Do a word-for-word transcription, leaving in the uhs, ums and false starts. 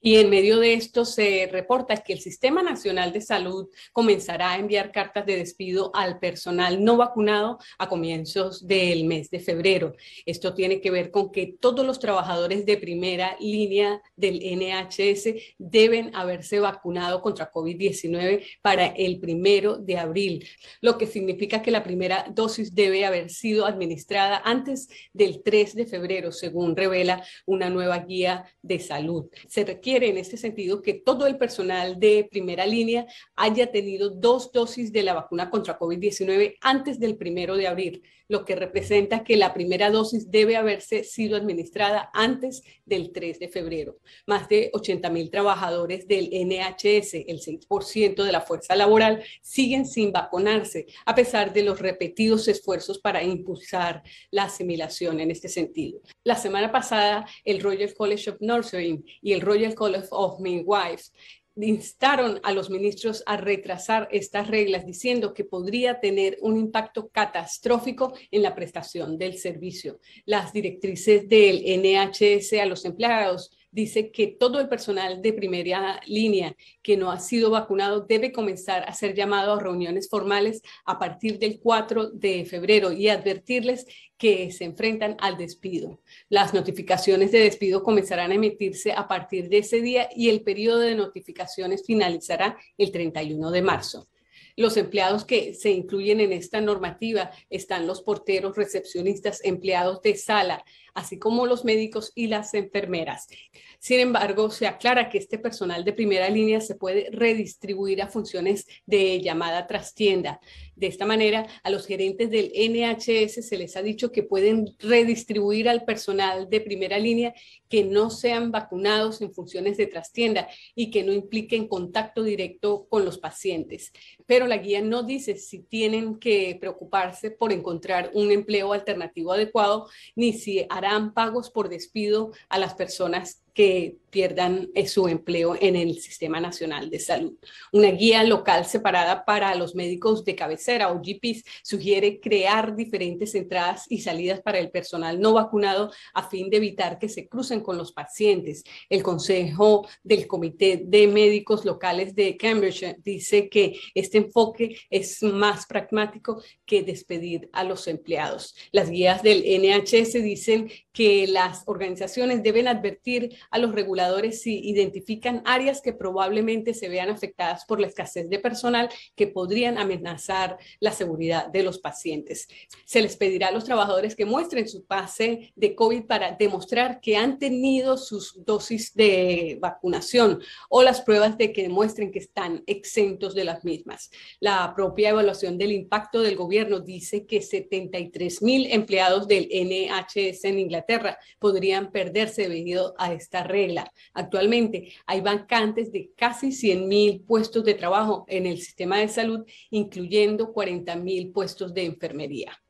Y en medio de esto se reporta que el Sistema Nacional de Salud comenzará a enviar cartas de despido al personal no vacunado a comienzos del mes de febrero. Esto tiene que ver con que todos los trabajadores de primera línea del N H S deben haberse vacunado contra COVID diecinueve para el primero de abril, lo que significa que la primera dosis debe haber sido administrada antes del tres de febrero, según revela una nueva guía de salud. Se requiere en este sentido que todo el personal de primera línea haya tenido dos dosis de la vacuna contra COVID diecinueve antes del primero de abril, lo que representa que la primera dosis debe haberse sido administrada antes del tres de febrero. Más de ochenta mil trabajadores del N H S, el seis por ciento de la fuerza laboral, siguen sin vacunarse, a pesar de los repetidos esfuerzos para impulsar la asimilación en este sentido. La semana pasada, el Royal College of Nursing y el Royal College of Midwives instaron a los ministros a retrasar estas reglas, diciendo que podría tener un impacto catastrófico en la prestación del servicio. Las directrices del N H S a los empleados dice que todo el personal de primera línea que no ha sido vacunado debe comenzar a ser llamado a reuniones formales a partir del cuatro de febrero y advertirles que se enfrentan al despido. Las notificaciones de despido comenzarán a emitirse a partir de ese día y el periodo de notificaciones finalizará el treinta y uno de marzo. Los empleados que se incluyen en esta normativa están los porteros, recepcionistas, empleados de sala, así como los médicos y las enfermeras. Sin embargo, se aclara que este personal de primera línea se puede redistribuir a funciones de llamada trastienda. De esta manera, a los gerentes del N H S se les ha dicho que pueden redistribuir al personal de primera línea que no sean vacunados en funciones de trastienda y que no impliquen contacto directo con los pacientes. Pero la guía no dice si tienen que preocuparse por encontrar un empleo alternativo adecuado, ni si harán pagos por despido a las personas que pierdan su empleo en el Sistema Nacional de Salud. Una guía local separada para los médicos de cabecera o G Ps sugiere crear diferentes entradas y salidas para el personal no vacunado a fin de evitar que se crucen con los pacientes. El Consejo del Comité de Médicos Locales de Cambridge dice que este enfoque es más pragmático que despedir a los empleados. Las guías del N H S dicen que las organizaciones deben advertir a los reguladores si identifican áreas que probablemente se vean afectadas por la escasez de personal que podrían amenazar la seguridad de los pacientes. Se les pedirá a los trabajadores que muestren su pase de COVID para demostrar que han tenido sus dosis de vacunación o las pruebas de que demuestren que están exentos de las mismas. La propia evaluación del impacto del gobierno dice que setenta y tres mil empleados del N H S en Inglaterra podrían perderse debido a esta regla. Actualmente hay vacantes de casi cien mil puestos de trabajo en el sistema de salud, incluyendo cuarenta mil puestos de enfermería.